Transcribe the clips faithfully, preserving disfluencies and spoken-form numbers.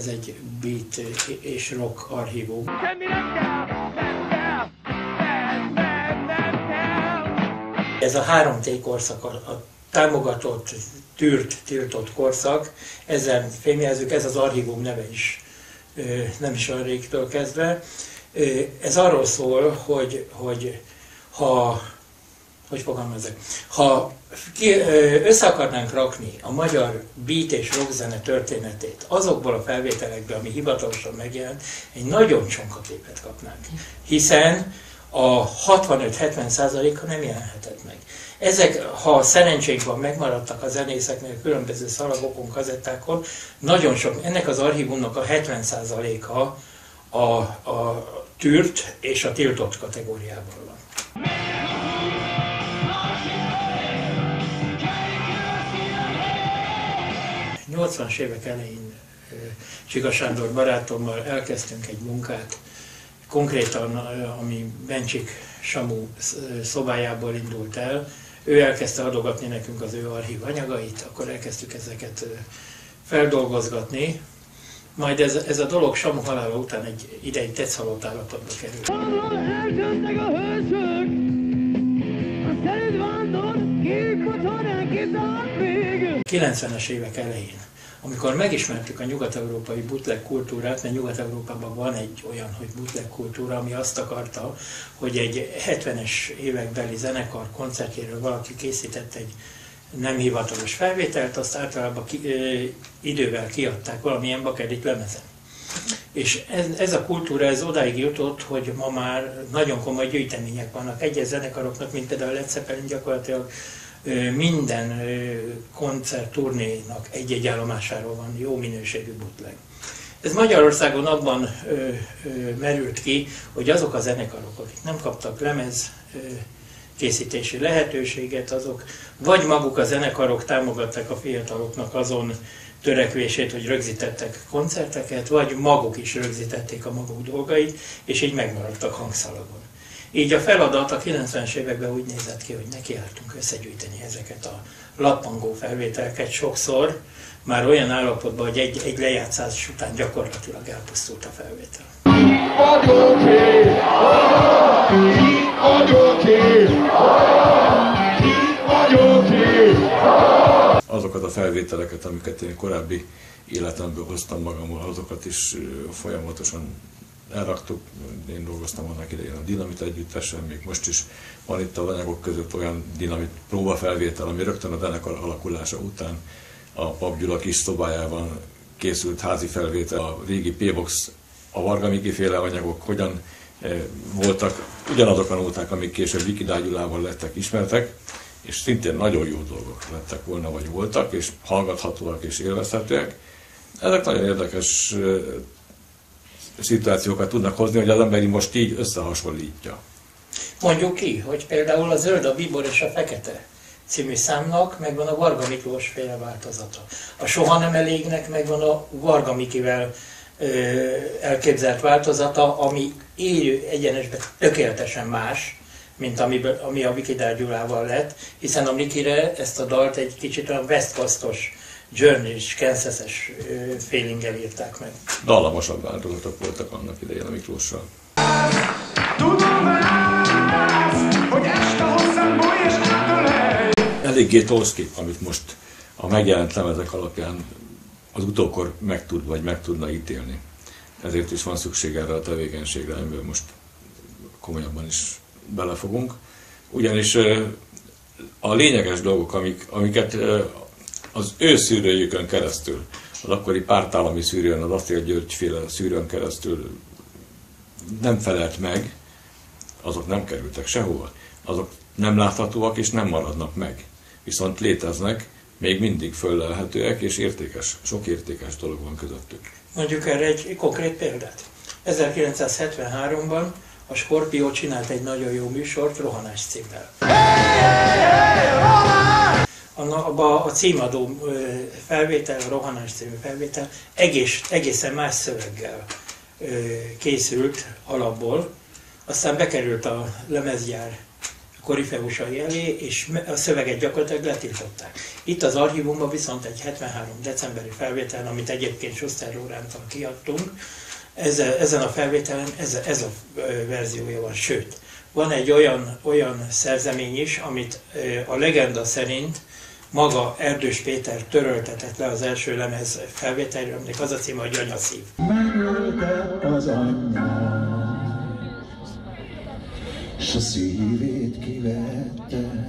egy beat és rock archívum. Semmi nem kell, nem kell, nem, nem, nem kell. Ez a három té korszak, a támogatott, tűrt, tiltott korszak, ezzel fémjelzük, ez az archívum neve is, nem is olyan régtől kezdve. Ez arról szól, hogy, hogy ha, hogy fogalmazok, ha össze akarnánk rakni a magyar beat és rockzene történetét azokból a felvételekből, ami hivatalosan megjelent, egy nagyon csonka képet kapnánk, hiszen a hatvanöt-hetven százaléka nem jelenhetett meg. Ezek, ha szerencsénk van, megmaradtak a zenészeknek a különböző szalagokon, kazettákon, nagyon sok, ennek az archívumnak a hetven százaléka a, a tűrt és a tiltott kategóriában van. nyolcvanas évek elején Csiga Sándor barátommal elkezdtünk egy munkát, konkrétan, ami Bencsik Samu szobájából indult el. Ő elkezdte adogatni nekünk az ő archív anyagait, akkor elkezdtük ezeket feldolgozgatni. Majd ez, ez a dolog Samu halála után egy ideig tetszhalott állapotba került. Eltűntek a hősök, a szerint vándor, kék katonák kitart végül. kilencvenes évek elején, amikor megismertük a nyugat-európai bootleg kultúrát, mert Nyugat-Európában van egy olyan, hogy bootleg kultúra, ami azt akarta, hogy egy hetvenes évekbeli zenekar koncertjéről valaki készített egy nem hivatalos felvételt, azt általában ki, ö, idővel kiadták valamilyen bakelit lemezen. És ez, ez a kultúra ez odáig jutott, hogy ma már nagyon komoly gyűjtemények vannak. Egyes zenekaroknak, mint például a Led Zeppelin gyakorlatilag minden koncertturnénak egy-egy állomásáról van jó minőségű bootleg. Ez Magyarországon abban ö, ö, merült ki, hogy azok a zenekarok, akik nem kaptak lemez ö, készítési lehetőséget, azok vagy maguk a zenekarok támogatták a fiataloknak azon törekvését, hogy rögzítettek koncerteket, vagy maguk is rögzítették a maguk dolgait, és így megmaradtak hangszalagon. Így a feladat a kilencvenes években úgy nézett ki, hogy nekiálltunk összegyűjteni ezeket a lappangó felvételeket sokszor, már olyan állapotban, hogy egy, egy lejátszás után gyakorlatilag elpusztult a felvétel. Azokat a felvételeket, amiket én korábbi életemből hoztam magammal, azokat is folyamatosan elraktuk. Én dolgoztam annak idején a Dinamit együttesen, még most is van itt a anyagok között olyan Dinamit próbafelvétel, ami rögtön a zenekar alakulása után a Pap Gyula kis szobájában készült házi felvétel. A régi P-Box, a Varga Miki féle anyagok hogyan voltak, ugyanazok a nóták, amik később Vikidály Gyulával lettek ismertek, és szintén nagyon jó dolgok lettek volna, vagy voltak, és hallgathatóak és élvezhetőek. Ezek nagyon érdekes szituációkat tudnak hozni, hogy az ember most így összehasonlítja. Mondjuk ki, hogy például a Zöld, a Bíbor és a Fekete című számnak megvan a Varga Miklós féle változata. A Soha nem elégnek megvan a Varga Mikivel ö, elképzelt változata, ami élő egyenesben tökéletesen más, mint amiből, ami a Vikidály Gyulával lett, hiszen a Mikire ezt a dalt egy kicsit olyan West Coast-os, Journey-s, Kansas-es feelinggel írták meg. Dallamosabb változatok voltak annak idején a Miklóssal. Eléggé toszkép, amit most a megjelent lemezek alapján az utókor meg tud, vagy meg tudna ítélni. Ezért is van szükség erre a tevékenységre, amiben most komolyabban is belefogunk. Ugyanis a lényeges dolgok, amik, amiket az ő szűrőjükön keresztül, az akkori pártállami szűrőn, az Aszél György féle szűrőn keresztül nem felelt meg, azok nem kerültek sehova. Azok nem láthatóak és nem maradnak meg. Viszont léteznek, még mindig föllelhetőek és értékes, sok értékes dolog van közöttük. Mondjuk erre egy konkrét példát. ezerkilencszázhetvenháromban a Skorpió csinált egy nagyon jó műsort Rohanás címmel. A, a címadó felvétel, a Rohanás című felvétel egész, egészen más szöveggel készült alapból, aztán bekerült a lemezgyár korifeusai elé, és a szöveget gyakorlatilag letiltották. Itt az archívumban viszont egy hetvenhárom decemberi felvételen, amit egyébként Schuster Lórántal kiadtunk, ezen a felvételen ez, ez a verziója van, sőt, van egy olyan, olyan szerzemény is, amit a legenda szerint maga Erdős Péter töröltetett le az első lemez felvételről, aminek az a címe, hogy Anyaszív. Megölte az anyját, s a szívét kivette.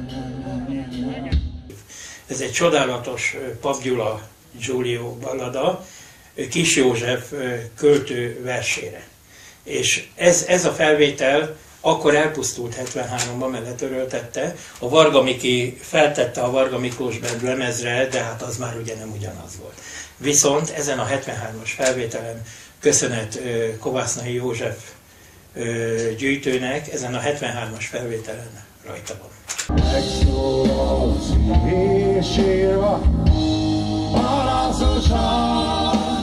Ez egy csodálatos Pap Gyula Giulio ballada, Kis József költő versére. És ez, ez a felvétel akkor elpusztult hetvenháromban, mert letöröltette. A Varga Miki feltette a Varga Miklós Band lemezre, de hát az már ugye nem ugyanaz volt. Viszont ezen a hetvenhármas felvételen, köszönet Kovásznai József gyűjtőnek, ezen a hetvenhármas felvételen rajta van. Megszólal az éjséra, parancosan,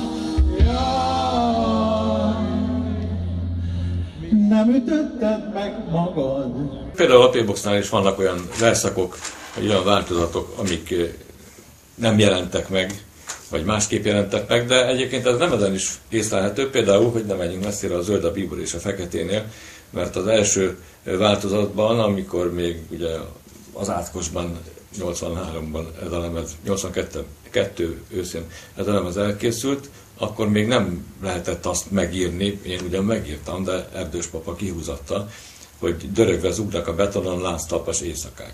jaj, nem ütötted meg magad. Például a P-Boxnál is vannak olyan verszakok, vagy olyan változatok, amik nem jelentek meg, vagy másképp jelentek meg, de egyébként ez nem ezen is észlelhető, például, hogy nem menjünk messzire a Zöld, a Bíbor és a Feketénél, mert az első változatban, amikor még ugye az Átkosban nyolcvanháromban ez a lemez, nyolcvankettő őszén ez a lemez elkészült, akkor még nem lehetett azt megírni, én ugyan megírtam, de Erdős papa kihúzatta, hogy dörögve zúgnak a betonon láztalpas éjszakák.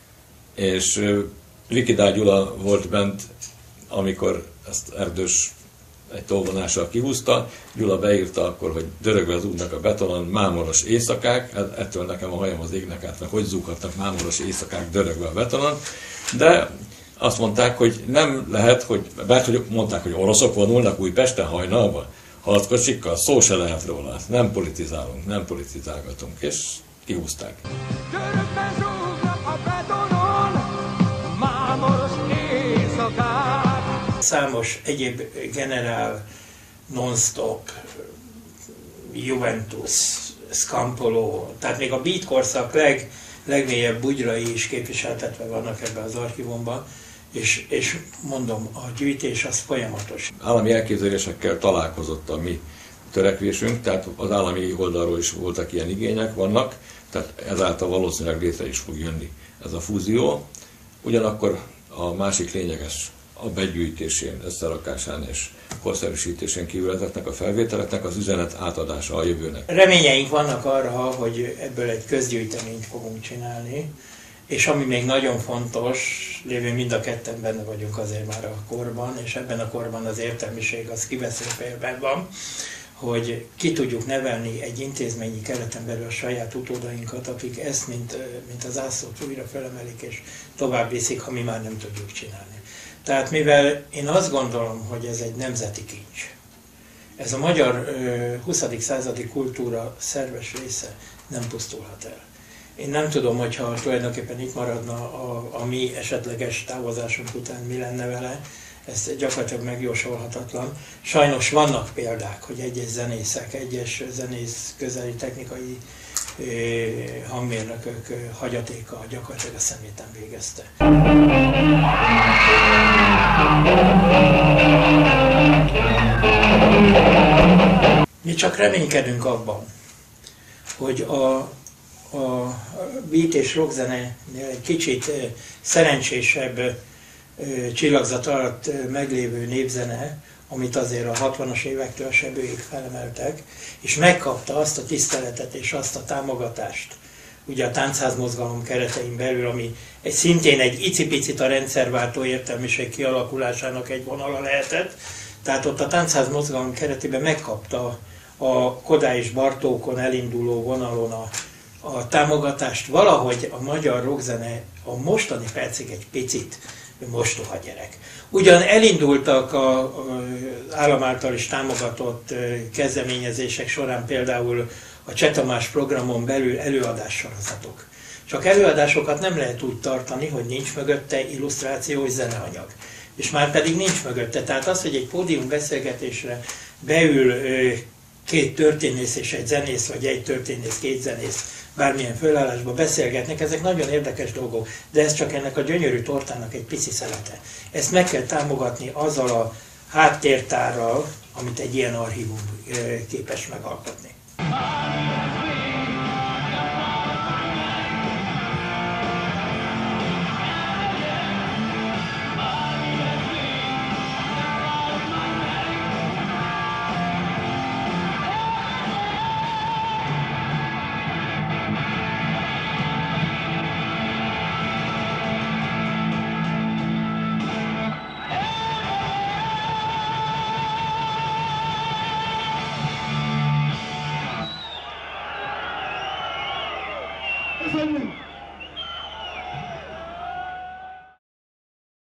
És Vikidár Gyula volt bent, amikor ezt Erdős egy tolvonással kihúzta, Gyula beírta akkor, hogy dörögve zúgnak a betonon mámoros éjszakák, ettől nekem a hajam az égnek át, meg hogy zúghatnak mámoros éjszakák dörögve a betonon, de azt mondták, hogy nem lehet, hogy, mert hogy mondták, hogy oroszok vonulnak Újpesten hajnalban, harckocsikkal, szó se lehet róla, nem politizálunk, nem politizálgatunk, és kihúzták. Dörögben zúgnak a betonon, mámoros éjszakák. Számos egyéb generál, non-stop, Juventus, Scampolo, tehát még a beat korszak leg, legmélyebb bugyrai is képviseltetve vannak ebben az archívumban, és, és mondom, a gyűjtés az folyamatos. Állami elképzelésekkel találkozott a mi törekvésünk, tehát az állami oldalról is voltak ilyen igények, vannak, tehát ezáltal valószínűleg létre is fog jönni ez a fúzió. Ugyanakkor a másik lényeges a begyűjtésén, összerakásán és korszerűsítésén kívül ezeknek a felvételeknek az üzenet átadása a jövőnek. Reményeink vannak arra, hogy ebből egy közgyűjteményt fogunk csinálni, és ami még nagyon fontos, lévén mind a ketten benne vagyunk azért már a korban, és ebben a korban az értelmiség az kiveszőfélben van, hogy ki tudjuk nevelni egy intézményi kereten belül a saját utódainkat, akik ezt, mint, mint az ászlót újra felemelik és tovább viszik, ha mi már nem tudjuk csinálni. Tehát mivel én azt gondolom, hogy ez egy nemzeti kincs, ez a magyar huszadik századi kultúra szerves része nem pusztulhat el. Én nem tudom, hogyha tulajdonképpen itt maradna a, a mi esetleges távozásunk után mi lenne vele, ez gyakorlatilag megjósolhatatlan. Sajnos vannak példák, hogy egyes zenészek, egyes zenész közeli technikai hangmérnökök hagyatéka gyakorlatilag a szeméten végezte. Mi csak reménykedünk abban, hogy a, a beat és rockzenénél egy kicsit szerencsésebb csillagzat alatt meglévő népzene, amit azért a hatvanas évektől sebőig felemeltek, és megkapta azt a tiszteletet és azt a támogatást, ugye a táncházmozgalom keretein belül, ami egy, szintén egy icipicit a rendszerváltó értelmiség kialakulásának egy vonala lehetett, tehát ott a táncházmozgalom keretében megkapta a Kodály és Bartókon elinduló vonalon a, a támogatást. Valahogy a magyar rockzene a mostani percig egy picit mostoha gyerek. Ugyan elindultak az állam által is támogatott kezdeményezések során például a Cseh Tamás programon belül előadássorozatok. Csak előadásokat nem lehet úgy tartani, hogy nincs mögötte illusztrációs zeneanyag. És már pedig nincs mögötte. Tehát az, hogy egy pódium beszélgetésre beül két történész és egy zenész, vagy egy történész, két zenész bármilyen fölállásban beszélgetnek, ezek nagyon érdekes dolgok, de ez csak ennek a gyönyörű tortának egy pici szelete. Ezt meg kell támogatni azzal a háttértárral, amit egy ilyen archívum képes megalkotni.